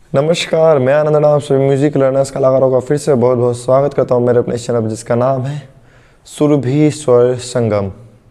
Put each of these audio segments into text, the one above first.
नमस्कार, मैं आनंद आप सभी म्यूजिक लर्नर्स कलाकारों का फिर से बहुत बहुत स्वागत करता हूं मेरे अपने चैनल जिसका नाम है सुरभि स्वर संगम।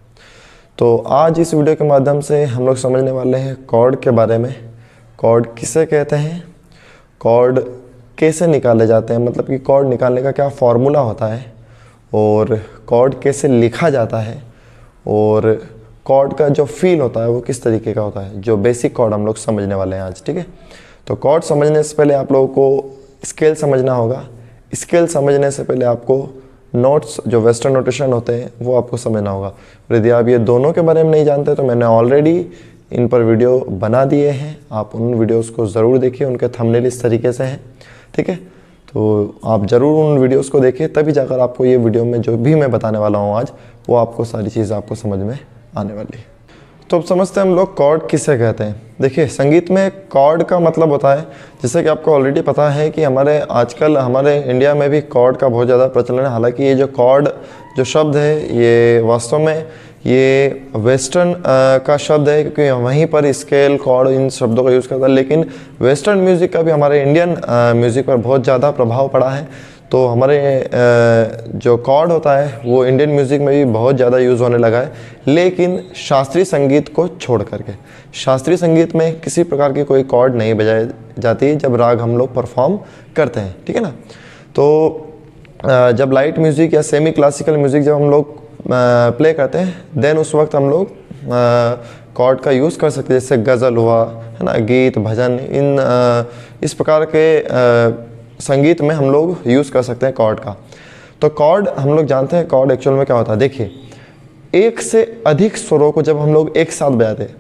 तो आज इस वीडियो के माध्यम से हम लोग समझने वाले हैं कॉर्ड के बारे में। कॉर्ड किसे कहते हैं, कॉर्ड कैसे निकाले जाते हैं, मतलब कि कॉर्ड निकालने का क्या फॉर्मूला होता है और कॉर्ड कैसे लिखा जाता है और कॉर्ड का जो फील होता है वो किस तरीके का होता है। जो बेसिक कॉर्ड हम लोग समझने वाले हैं आज, ठीक है। तो कॉर्ड समझने से पहले आप लोगों को स्केल समझना होगा। स्केल समझने से पहले आपको नोट्स जो वेस्टर्न नोटेशन होते हैं वो आपको समझना होगा। और यदि आप ये दोनों के बारे में नहीं जानते तो मैंने ऑलरेडी इन पर वीडियो बना दिए हैं, आप उन वीडियोस को ज़रूर देखिए। उनके थंबनेल इस तरीके से हैं, ठीक है। तो आप ज़रूर उन वीडियोस को देखिए, तभी जाकर आपको ये वीडियो में जो भी मैं बताने वाला हूँ आज वो आपको सारी चीज़ आपको समझ में आने वाली है। तो अब समझते हैं हम लोग कॉर्ड किसे कहते हैं। देखिए, संगीत में कॉर्ड का मतलब होता है, जैसे कि आपको ऑलरेडी पता है कि हमारे आजकल हमारे इंडिया में भी कॉर्ड का बहुत ज़्यादा प्रचलन है। हालांकि ये जो कॉर्ड जो शब्द है ये वास्तव में ये वेस्टर्न का शब्द है, क्योंकि वहीं पर स्केल कॉर्ड इन शब्दों का यूज़ करता है। लेकिन वेस्टर्न म्यूज़िक का भी हमारे इंडियन म्यूज़िक पर बहुत ज़्यादा प्रभाव पड़ा है। तो हमारे जो कॉर्ड होता है वो इंडियन म्यूज़िक में भी बहुत ज़्यादा यूज़ होने लगा है, लेकिन शास्त्रीय संगीत को छोड़ करके। शास्त्रीय संगीत में किसी प्रकार की कोई कॉर्ड नहीं बजाई जाती जब राग हम लोग परफॉर्म करते हैं, ठीक है ना। तो जब लाइट म्यूज़िक या सेमी क्लासिकल म्यूज़िक जब हम लोग प्ले करते हैं देन उस वक्त हम लोग कॉर्ड का यूज़ कर सकते हैं। जैसे गज़ल हुआ, है ना, गीत भजन, इस प्रकार के संगीत में हम लोग यूज़ कर सकते हैं कॉर्ड का। तो कॉर्ड हम लोग जानते हैं कॉर्ड एक्चुअल में क्या होता है। देखिए, एक से अधिक स्वरों को जब हम लोग एक साथ बजाते हैं,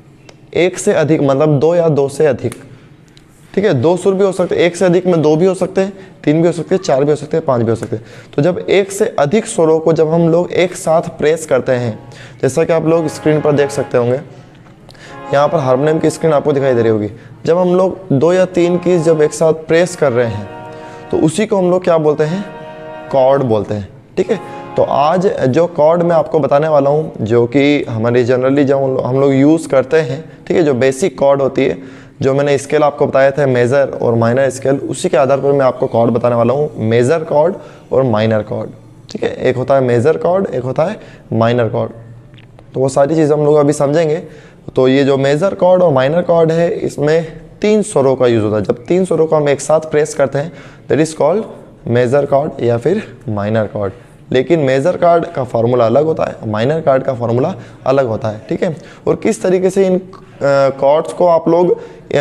एक से अधिक मतलब दो या दो से अधिक, ठीक है। दो सुर भी हो सकते हैं, एक से अधिक में दो भी हो सकते हैं, तीन भी हो सकते हैं, चार भी हो सकते हैं, पांच भी हो सकते हैं। तो जब एक से अधिक स्वरों को जब हम लोग एक साथ प्रेस करते हैं, जैसा कि आप लोग स्क्रीन पर देख सकते होंगे, यहाँ पर हारमोनियम की स्क्रीन आपको दिखाई दे रही होगी। जब हम लोग दो या तीन कीज जब एक साथ प्रेस कर रहे हैं तो उसी को हम लोग क्या बोलते हैं, कॉर्ड बोलते हैं, ठीक है। तो आज जो कॉर्ड मैं आपको बताने वाला हूँ, जो कि हमारी जनरली जब हम लोग यूज़ करते हैं, ठीक है, जो बेसिक कॉर्ड होती है, जो मैंने स्केल आपको बताया था मेजर और माइनर स्केल, उसी के आधार पर मैं आपको कॉर्ड बताने वाला हूँ, मेजर कॉर्ड और माइनर कॉर्ड, ठीक है। एक होता है मेजर कॉर्ड, एक होता है माइनर कॉर्ड। तो वो सारी चीज़ हम लोग अभी समझेंगे। तो ये जो मेजर कॉर्ड और माइनर कॉर्ड है इसमें तीन स्वरों का यूज़ होता है। जब तीन स्वरों को हम एक साथ प्रेस करते हैं that is called major chord या फिर माइनर कॉर्ड। लेकिन मेजर कॉर्ड का फार्मूला अलग होता है, माइनर कॉर्ड का फार्मूला अलग होता है, ठीक है। और किस तरीके से इन कॉर्ड्स को आप लोग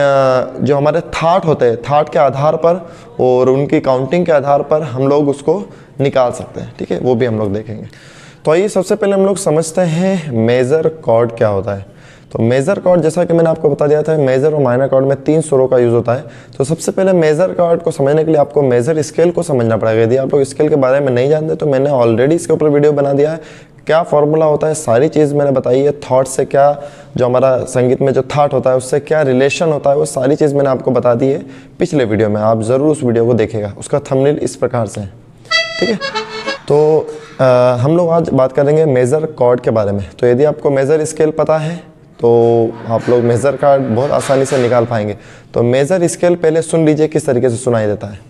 जो हमारे थाट होते हैं, थाट के आधार पर और उनकी काउंटिंग के आधार पर हम लोग उसको निकाल सकते हैं, ठीक है, वो भी हम लोग देखेंगे। तो आइए सबसे पहले हम लोग समझते हैं मेजर कॉर्ड क्या होता है। तो मेजर कॉर्ड, जैसा कि मैंने आपको बता दिया था, मेजर और माइनर कॉर्ड में तीन सुरों का यूज़ होता है। तो सबसे पहले मेजर कॉर्ड को समझने के लिए आपको मेजर स्केल को समझना पड़ेगा। यदि आप लोग स्केल के बारे में नहीं जानते तो मैंने ऑलरेडी इसके ऊपर वीडियो बना दिया है। क्या फॉर्मूला होता है, सारी चीज़ मैंने बताई है। थॉट से क्या, जो हमारा संगीत में जो थॉट होता है उससे क्या रिलेशन होता है, वो सारी चीज़ मैंने आपको बता दी है पिछले वीडियो में। आप ज़रूर उस वीडियो को देखिएगा, उसका थंबनेल इस प्रकार से है, ठीक है। तो हम लोग आज बात करेंगे मेजर कॉर्ड के बारे में। तो यदि आपको मेजर स्केल पता है तो आप लोग मेजर कॉर्ड बहुत आसानी से निकाल पाएंगे। तो मेजर स्केल पहले सुन लीजिए किस तरीके से सुनाई देता है।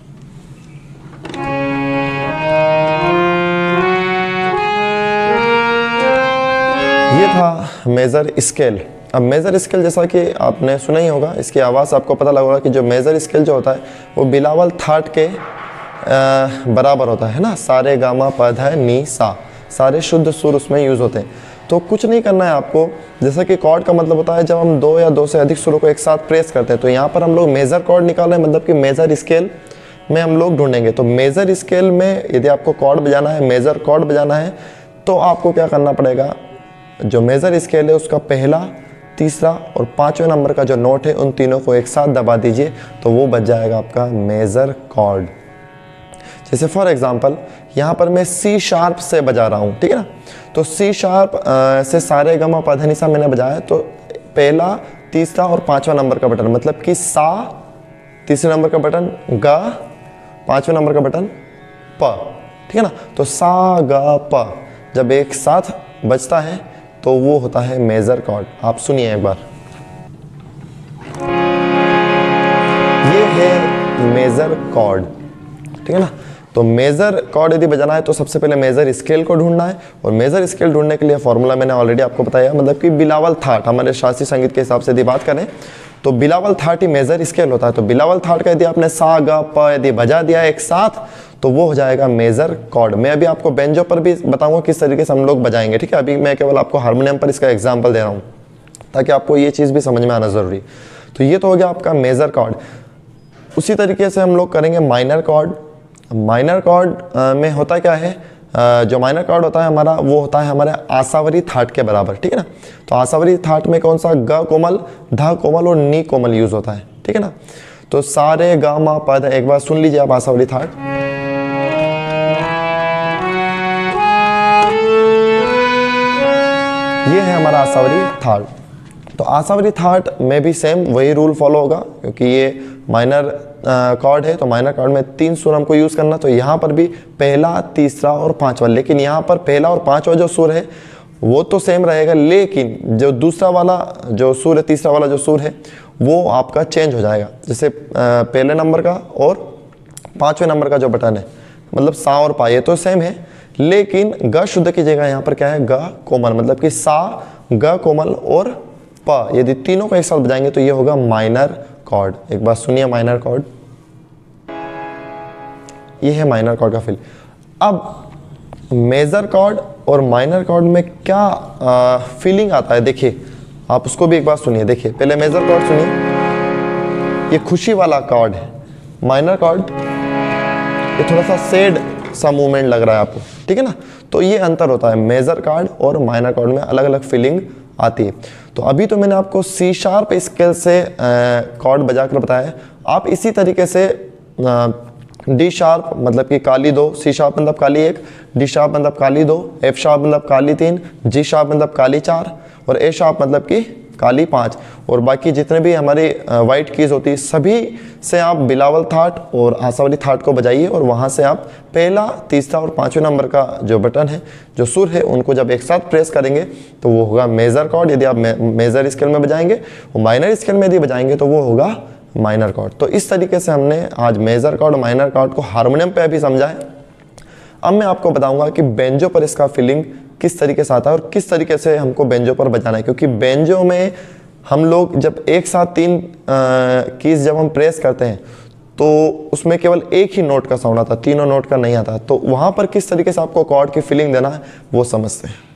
ये था मेजर स्केल। अब मेजर स्केल जैसा कि आपने सुना ही होगा, इसकी आवाज़ आपको पता लगा कि जो मेजर स्केल जो होता है वो बिलावल थाट के बराबर होता है ना। सारे गामा पध है नी सा, सारे शुद्ध सुर उसमें यूज़ होते हैं। तो कुछ नहीं करना है आपको। जैसा कि कॉर्ड का मतलब होता है जब हम दो या दो से अधिक सुरों को एक साथ प्रेस करते हैं। तो यहाँ पर हम लोग मेजर कॉर्ड निकाल रहे हैं, मतलब कि मेजर स्केल में हम लोग ढूंढेंगे। तो मेजर स्केल में यदि आपको कॉर्ड बजाना है, मेजर कॉर्ड बजाना है, तो आपको क्या करना पड़ेगा, जो मेजर स्केल है उसका पहला, तीसरा और पाँचवें नंबर का जो नोट है उन तीनों को एक साथ दबा दीजिए तो वो बज जाएगा आपका मेजर कॉर्ड। जैसे फॉर एग्जांपल यहाँ पर मैं सी शार्प से बजा रहा हूँ, ठीक है ना। तो सी शार्प से सारे गमा पधनिसा मैंने बजाया, तो पहला, तीसरा और पांचवा नंबर का बटन, मतलब कि सा तीसरे नंबर का बटन, गा पांचवें नंबर का बटन, प, ठीक है ना। तो सा गा प जब एक साथ बजता है तो वो होता है मेजर कॉर्ड। आप सुनिए एक बार। ये है मेजर कॉर्ड, ठीक है ना। तो मेजर कॉर्ड यदि बजाना है तो सबसे पहले मेजर स्केल को ढूंढना है, और मेजर स्केल ढूंढने के लिए फॉर्मूला मैंने ऑलरेडी आपको बताया, मतलब कि बिलावल थाट, हमारे शास्त्रीय संगीत के हिसाब से यदि बात करें तो बिलावल थाट ही मेजर स्केल होता है। तो बिलावल थाट का यदि आपने सा ग प यदि बजा दिया एक साथ तो वो हो जाएगा मेजर कॉर्ड। मैं अभी आपको बेंजो पर भी बताऊंगा किस तरीके से हम लोग बजाएंगे, ठीक है। अभी मैं केवल आपको हारमोनियम पर इसका एग्जाम्पल दे रहा हूँ ताकि आपको ये चीज़ भी समझ में आना ज़रूरी। तो ये तो हो गया आपका मेजर कॉर्ड। उसी तरीके से हम लोग करेंगे माइनर कॉर्ड। माइनर कॉर्ड में होता क्या है, जो माइनर कॉर्ड होता है हमारा वो होता है हमारे आसावरी थाट के बराबर, ठीक है ना। तो आसावरी थाट में कौन सा ग कोमल, ध कोमल और नी कोमल यूज होता है, ठीक है ना। तो सारे ग म प ध, एक बार सुन लीजिए आप आसावरी थाट। ये है हमारा आसावरी थाट। तो आसावरी थाट में भी सेम वही रूल फॉलो होगा, क्योंकि ये माइनर कॉर्ड है। तो माइनर कॉर्ड में 3 सुर हमको यूज़ करना, तो यहाँ पर भी पहला, तीसरा और पांचवा, लेकिन यहाँ पर पहला और पांचवा जो सुर है वो तो सेम रहेगा, लेकिन जो दूसरा वाला जो सुर है, तीसरा वाला जो सुर है वो आपका चेंज हो जाएगा। जैसे पहले नंबर का और पांचवें नंबर का जो बटन है, मतलब सा और पा, ये तो सेम है, लेकिन ग शुद्ध की जगह यहाँ पर क्या है, ग कोमल, मतलब कि सा, ग कोमल और प, यदि तीनों को एक साथ बजाएंगे तो ये होगा माइनर कॉर्ड। एक बार सुनिए माइनर कॉर्ड, ये है माइनर कॉर्ड का फील। अब मेजर कॉर्ड और माइनर कॉर्ड में क्या फीलिंग आता है, देखिए आप उसको भी एक बार सुनिए। देखिए पहले मेजर कॉर्ड सुनिए, ये खुशी वाला कॉर्ड है। माइनर कॉर्ड ये थोड़ा सा सैड सा मूवमेंट लग रहा है आपको, ठीक है ना। तो ये अंतर होता है, मेजर कॉर्ड और माइनर कॉर्ड में अलग अलग फीलिंग आती है। तो अभी तो मैंने आपको सी शार्प स्केल से कॉर्ड बजाकर बताया, आप इसी तरीके से डी शार्प मतलब कि काली 2, सी शार्प मतलब काली 1, डी शार्प मतलब काली 2, एफ शार्प मतलब काली 3, जी शार्प मतलब काली 4 और ए शार्प मतलब कि काली 5, और बाकी जितने भी हमारी वाइट कीज होती है सभी से आप बिलावल थाट और आसावरी थाट को बजाइए, और वहाँ से आप पहला, तीसरा और पांचवें नंबर का जो बटन है, जो सुर है, उनको जब एक साथ प्रेस करेंगे तो वो होगा मेजर कॉर्ड। यदि आप मेजर स्केल में बजाएंगे, और माइनर स्केल में यदि बजाएंगे तो वो होगा माइनर कॉर्ड। तो इस तरीके से हमने आज मेजर कॉर्ड और माइनर कॉर्ड को हारमोनियम पे अभी समझा है। अब मैं आपको बताऊंगा कि बेंजो पर इसका फीलिंग किस तरीके से आता है और किस तरीके से हमको बेंजो पर बजाना है, क्योंकि बेंजो में हम लोग जब एक साथ 3 कीज जब हम प्रेस करते हैं तो उसमें केवल एक ही नोट का साउंड आता है, तीनों नोट का नहीं आता। तो वहाँ पर किस तरीके से आपको कॉर्ड की फीलिंग देना है वो समझते हैं।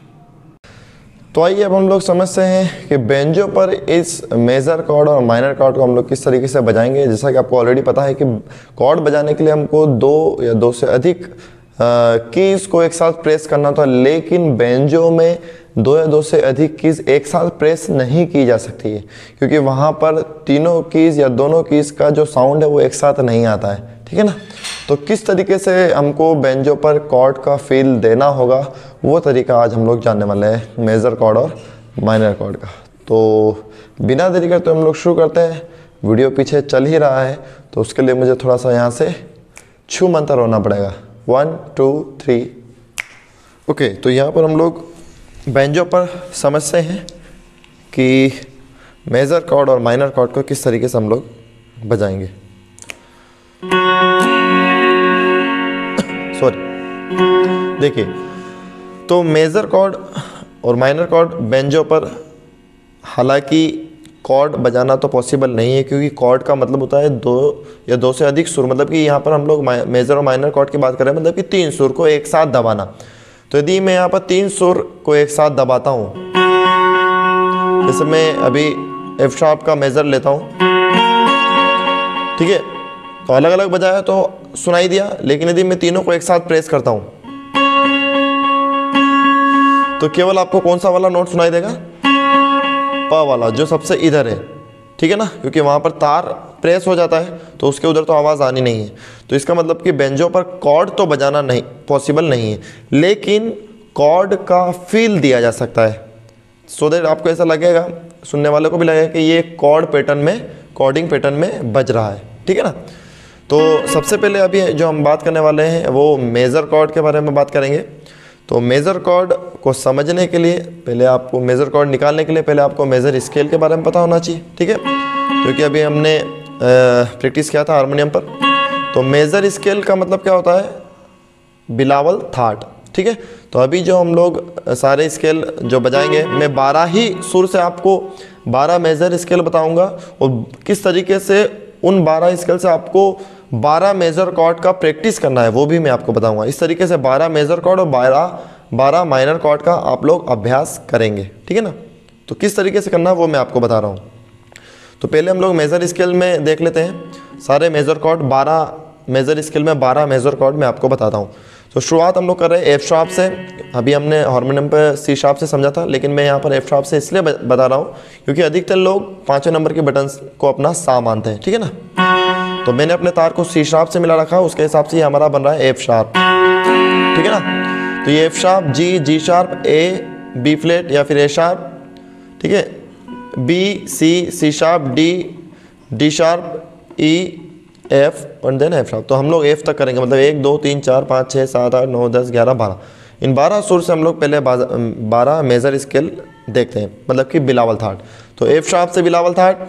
तो आइए अब हम लोग समझते हैं कि बेंजो पर इस मेजर कॉर्ड और माइनर कॉर्ड को हम लोग किस तरीके से बजाएंगे। जैसा कि आपको ऑलरेडी पता है कि कॉर्ड बजाने के लिए हमको 2 या 2 से अधिक कीज को एक साथ प्रेस करना था, लेकिन बेंजो में 2 या 2 से अधिक कीज एक साथ प्रेस नहीं की जा सकती है, क्योंकि वहाँ पर तीनों कीज या दोनों कीज का जो साउंड है वो एक साथ नहीं आता है, ठीक है ना। तो किस तरीके से हमको बेंजो पर कॉर्ड का फील देना होगा वो तरीका आज हम लोग जानने वाले हैं, मेजर कॉर्ड और माइनर कॉर्ड का। तो बिना देरी करते हम लोग शुरू करते हैं। वीडियो पीछे चल ही रहा है तो उसके लिए मुझे थोड़ा सा यहाँ से छू मंतर होना पड़ेगा। 1 2 3 ओके। तो यहाँ पर हम लोग बेंजो पर समझते हैं कि मेजर कॉर्ड और माइनर कॉर्ड को किस तरीके से हम लोग बजाएंगे। सॉरी, देखिए तो मेजर कॉर्ड और माइनर कॉर्ड बेंजो पर हालांकि कॉर्ड बजाना तो पॉसिबल नहीं है, क्योंकि कॉर्ड का मतलब होता है 2 या 2 से अधिक सुर, मतलब कि यहाँ पर हम लोग मेजर और माइनर कॉर्ड की बात कर रहे हैं, मतलब कि 3 सुर को एक साथ दबाना। तो यदि मैं यहाँ पर 3 सुर को एक साथ दबाता हूँ, जैसे मैं अभी एफ शार्प का मेजर लेता हूँ, ठीक है, तो अलग अलग बजाया तो सुनाई दिया, लेकिन यदि मैं तीनों को एक साथ प्रेस करता हूँ तो केवल आपको कौन सा वाला नोट सुनाई देगा, प वाला, जो सबसे इधर है, ठीक है ना, क्योंकि वहाँ पर तार प्रेस हो जाता है तो उसके उधर तो आवाज़ आनी नहीं है। तो इसका मतलब कि बेंजो पर कॉर्ड तो बजाना नहीं पॉसिबल नहीं है, लेकिन कॉर्ड का फील दिया जा सकता है, सो दैट आपको ऐसा लगेगा, सुनने वाले को भी लगेगा कि ये कॉर्ड पैटर्न में, कॉर्डिंग पैटर्न में बज रहा है, ठीक है ना। तो सबसे पहले अभी जो हम बात करने वाले हैं वो मेजर कॉर्ड के बारे में बात करेंगे। तो मेजर कॉर्ड को समझने के लिए पहले आपको, मेजर कॉर्ड निकालने के लिए पहले आपको मेजर स्केल के बारे में पता होना चाहिए, ठीक है, क्योंकि अभी हमने प्रैक्टिस किया था हारमोनियम पर। तो मेजर स्केल का मतलब क्या होता है? बिलावल थाट, ठीक है। तो अभी जो हम लोग सारे स्केल जो बजाएंगे, मैं 12 ही सुर से आपको 12 मेजर स्केल बताऊंगा, और किस तरीके से उन 12 स्केल से आपको 12 मेजर कॉर्ड का प्रैक्टिस करना है वो भी मैं आपको बताऊंगा। इस तरीके से 12 मेजर कॉर्ड और 12 माइनर कॉर्ड का आप लोग अभ्यास करेंगे, ठीक है ना। तो किस तरीके से करना है वो मैं आपको बता रहा हूँ। तो पहले हम लोग मेजर स्केल में देख लेते हैं सारे मेजर कॉर्ड। 12 मेजर स्केल में 12 मेजर कॉर्ड मैं आपको बताता हूँ। तो शुरुआत हम लोग कर रहे हैं एफ शार्प से। अभी हमने हारमोनियम पे सी शार्प से समझा था, लेकिन मैं यहाँ पर एफ शार्प से इसलिए बता रहा हूँ क्योंकि अधिकतर लोग 5वें नंबर के बटन को अपना सा मानते हैं, ठीक है ना। तो मैंने अपने तार को सी शार्प से मिला रखा, उसके हिसाब से हमारा बन रहा है एफ शार्प, ठीक है ना। तो ये F sharp, G sharp, A, B flat या फिर ए शार्प, ठीक है, B, C sharp, D sharp, E, F और देन एफ शार्प। तो हम लोग एफ तक करेंगे, मतलब 1 2 3 4 5 6 7 8 9 10 11 12। इन 12 सुर से हम लोग पहले 12 मेजर स्केल देखते हैं, मतलब कि बिलावल थाट। तो एफ शार्प से बिलावल थाट,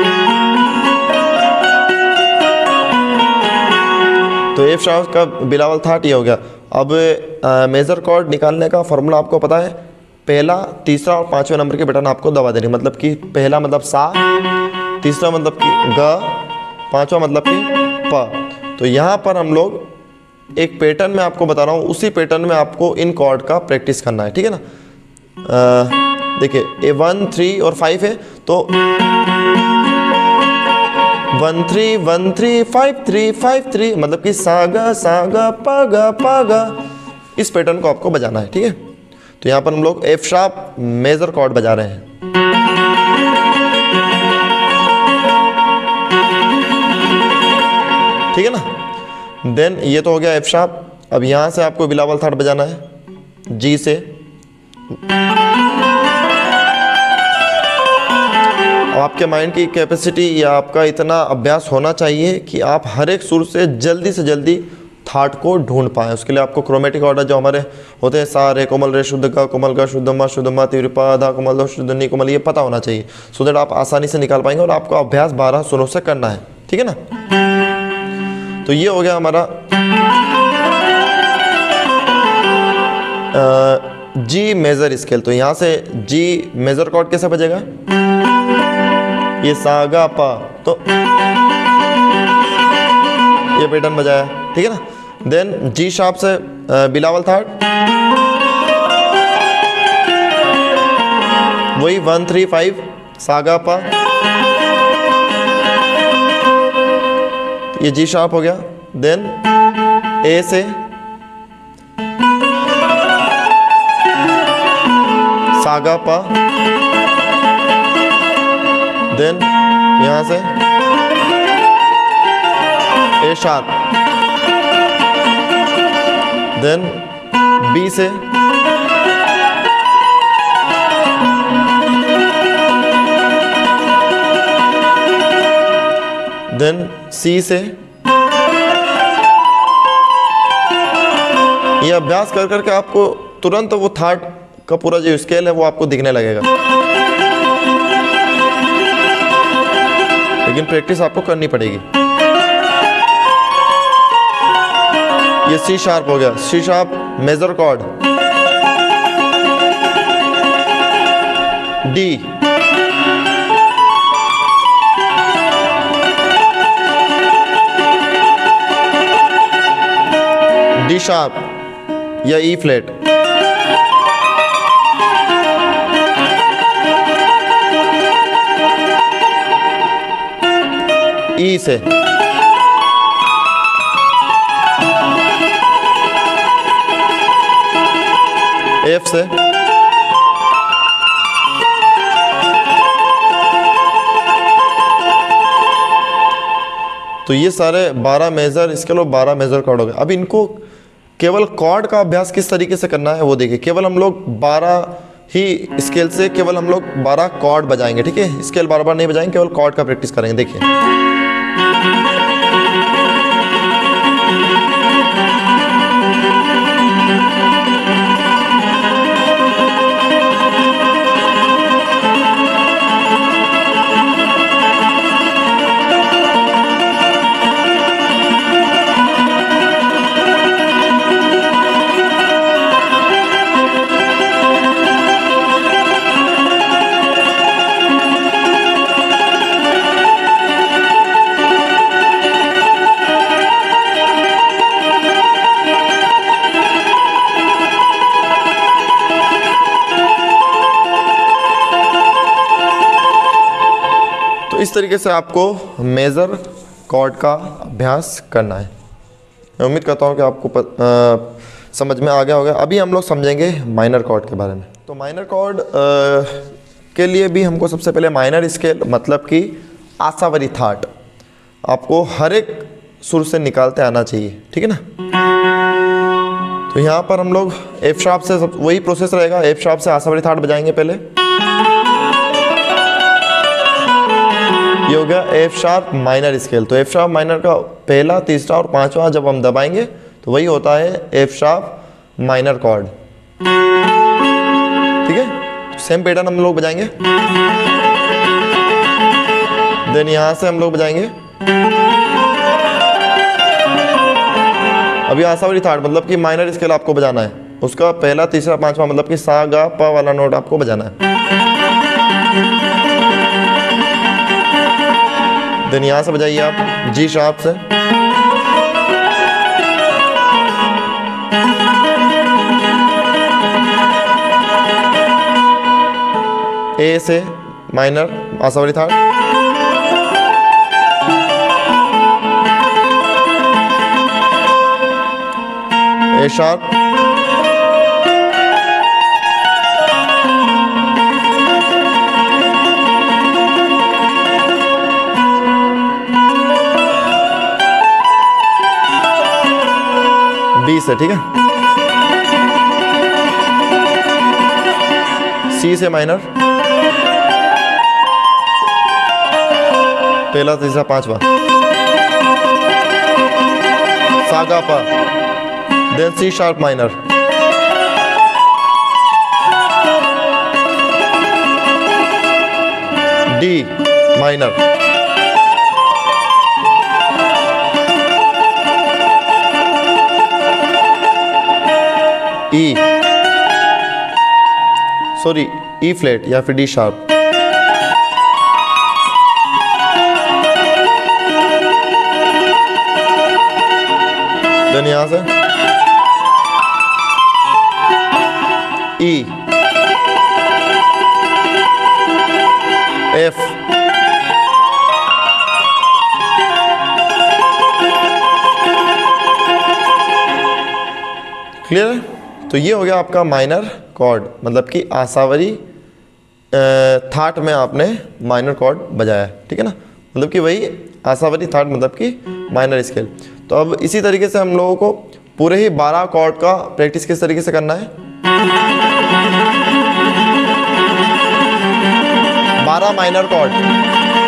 तो एफ शार्प का बिलावल थाट ये हो गया। अब मेजर कॉर्ड निकालने का फॉर्मूला आपको पता है, पहला, तीसरा और 5वें नंबर के बटन आपको दबा देने, मतलब कि पहला मतलब सा, तीसरा मतलब कि ग, 5वां मतलब कि प। तो यहाँ पर हम लोग एक पैटर्न में आपको बता रहा हूँ, उसी पैटर्न में आपको इन कॉर्ड का प्रैक्टिस करना है, ठीक है ना। देखिए ये 1 3 और 5 है, तो 1 3 1 3 5 3 5 3, मतलब कि सा ग प ग, इस पैटर्न को आपको बजाना है, ठीक है। तो यहाँ पर हम लोग एफ शार्प मेजर कॉर्ड बजा रहे हैं, ठीक है ना। देन ये तो हो गया एफ शार्प। अब यहाँ से आपको बिलावल थाट बजाना है जी से। अब आपके माइंड की कैपेसिटी या आपका इतना अभ्यास होना चाहिए कि आप हर एक सुर से जल्दी थाट को ढूंढ पाएँ। उसके लिए आपको क्रोमेटिक ऑर्डर जो हमारे होते हैं, सा रे कोमल रे शुद्ध का कोमल का शुद्ध मा तीव्र पा धा कोमल दो शुद्ध नी कोमल, ये पता होना चाहिए, सो दैट आप आसानी से निकाल पाएंगे। और आपको अभ्यास 12 सुरों से करना है, ठीक है ना। तो ये हो गया हमारा जी मेजर स्केल। तो यहाँ से जी मेजर कॉर्ड कैसे बजेगा, ये सा गा पा, तो ये पैटर्न बजाया, ठीक है ना। देन जी शार्प से बिलावल थाट, वही 1 3 5 सा गा पा, ये जी शार्प हो गया। देन ए से सा गा पा, देन यहाँ से ए शार्प, देन बी से देन सी से। ये अभ्यास कर करके आपको तुरंत वो थाट का पूरा जो स्केल है वो आपको दिखने लगेगा, लेकिन प्रैक्टिस आपको करनी पड़ेगी। ये सी शार्प हो गया, C sharp major chord, D, D sharp या ई फ्लैट, ई से एफ से, तो ये सारे 12 मेजर स्केल और 12 मेजर कॉर्ड हो गए। अब इनको केवल कॉर्ड का अभ्यास किस तरीके से करना है वो देखिए। केवल हम लोग 12 ही स्केल से केवल हम लोग 12 कॉर्ड बजाएंगे, ठीक है। स्केल बार बार नहीं बजाएंगे, केवल कॉर्ड का प्रैक्टिस करेंगे। देखिए इस तरीके से आपको मेजर कॉर्ड का अभ्यास करना है। मैं उम्मीद करता हूँ कि आपको समझ में आ गया होगा। अभी हम लोग समझेंगे माइनर कॉर्ड के बारे में। तो माइनर कॉर्ड के लिए भी हमको सबसे पहले माइनर स्केल मतलब कि आशावरी थाट आपको हर एक सुर से निकालते आना चाहिए, ठीक है ना। तो यहाँ पर हम लोग एफ शार्प से वही प्रोसेस रहेगा। एफ शार्प से आशावरी थाट बजाएंगे पहले। ये हो गया एफ शार्प माइनर स्केल। तो एफ शार्प माइनर का पहला, तीसरा और पांचवा जब हम दबाएंगे तो वही होता है एफ शार्प माइनर कॉर्ड, ठीक है। तो सेम पैटर्न हम लोग बजाएंगे। देन यहां से हम लोग बजाएंगे। अभी आशावरी थाट मतलब कि माइनर स्केल आपको बजाना है, उसका पहला, तीसरा, पांचवा मतलब कि सा गा पा वाला नोट आपको बजाना है। देन यहां से बजाइए आप जी शार्प से, ए से minor Asavari thaat, A sharp, B से, ठीक है, सी से माइनर, पहला, तीसरा, पांचवा, सा गा पा, then C sharp minor, D minor, E, sorry E flat या फिर डी शार्प, देन यहां से ई, एफ, क्लियर है। तो ये हो गया आपका माइनर कॉर्ड मतलब कि आशावरी थाट में आपने माइनर कॉर्ड बजाया, ठीक है ना। मतलब कि वही आशावरी थाट मतलब कि माइनर स्केल। तो अब इसी तरीके से हम लोगों को पूरे ही 12 कॉर्ड का प्रैक्टिस किस तरीके से करना है। 12 माइनर कॉर्ड,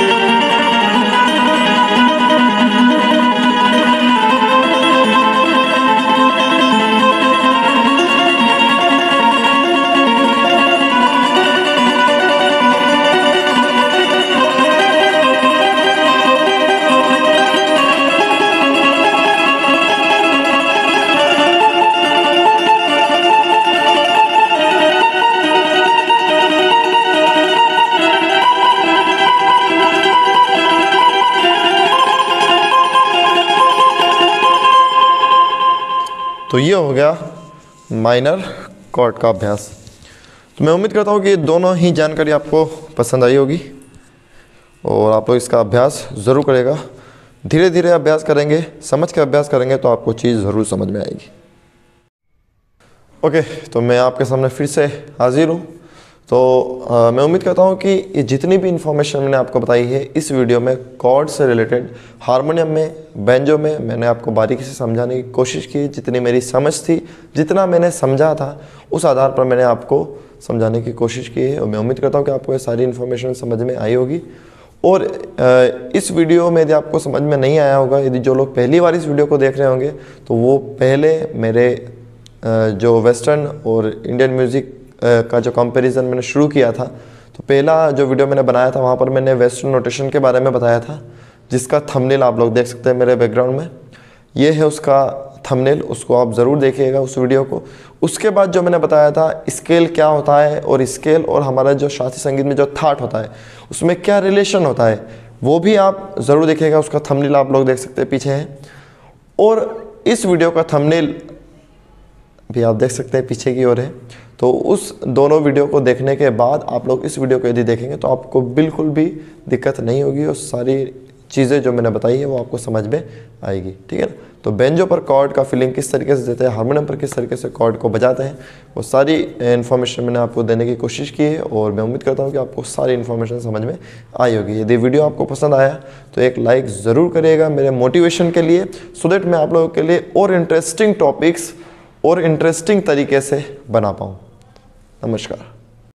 तो ये हो गया माइनर कॉर्ड का अभ्यास। तो मैं उम्मीद करता हूँ कि ये दोनों ही जानकारी आपको पसंद आई होगी और आप लोग इसका अभ्यास ज़रूर करेगा। धीरे धीरे अभ्यास करेंगे, समझ के अभ्यास करेंगे तो आपको चीज़ ज़रूर समझ में आएगी। ओके, तो मैं आपके सामने फिर से हाजिर हूँ। तो मैं उम्मीद करता हूँ कि ये जितनी भी इन्फॉर्मेशन मैंने आपको बताई है इस वीडियो में कॉर्ड से रिलेटेड, हारमोनियम में, बेंजो में, मैंने आपको बारीकी से समझाने की कोशिश की। जितनी मेरी समझ थी, जितना मैंने समझा था, उस आधार पर मैंने आपको समझाने की कोशिश की है और मैं उम्मीद करता हूँ कि आपको ये सारी इन्फॉर्मेशन समझ में आई होगी। और इस वीडियो में यदि आपको समझ में नहीं आया होगा, यदि जो लोग पहली बार इस वीडियो को देख रहे होंगे तो वो पहले मेरे जो वेस्टर्न और इंडियन म्यूज़िक का जो कंपैरिजन मैंने शुरू किया था, तो पहला जो वीडियो मैंने बनाया था वहाँ पर मैंने वेस्टर्न नोटेशन के बारे में बताया था, जिसका थंबनेल आप लोग देख सकते हैं मेरे बैकग्राउंड में। ये है उसका थंबनेल, उसको आप ज़रूर देखिएगा उस वीडियो को। उसके बाद जो मैंने बताया था स्केल क्या होता है और स्केल और हमारा जो शास्त्रीय संगीत में जो थाट होता है उसमें क्या रिलेशन होता है, वो भी आप ज़रूर देखिएगा। उसका थंबनेल आप लोग देख सकते हैं, पीछे है। और इस वीडियो का थंबनेल भी आप देख सकते हैं, पीछे की ओर है। तो उस दोनों वीडियो को देखने के बाद आप लोग इस वीडियो को यदि देखेंगे तो आपको बिल्कुल भी दिक्कत नहीं होगी और सारी चीज़ें जो मैंने बताई है वो आपको समझ में आएगी, ठीक है ना। तो बेंजो पर कॉर्ड का फीलिंग किस तरीके से देते हैं, हारमोनियम पर किस तरीके से कॉर्ड को बजाते हैं, वो सारी इन्फॉर्मेशन मैंने आपको देने की कोशिश की है और मैं उम्मीद करता हूँ कि आपको सारी इन्फॉर्मेशन समझ में आई होगी। यदि वीडियो आपको पसंद आया तो एक लाइक ज़रूर करिएगा मेरे मोटिवेशन के लिए, सो दैट मैं आप लोगों के लिए और इंटरेस्टिंग टॉपिक्स और इंटरेस्टिंग तरीके से बना पाऊँ। नमस्कार।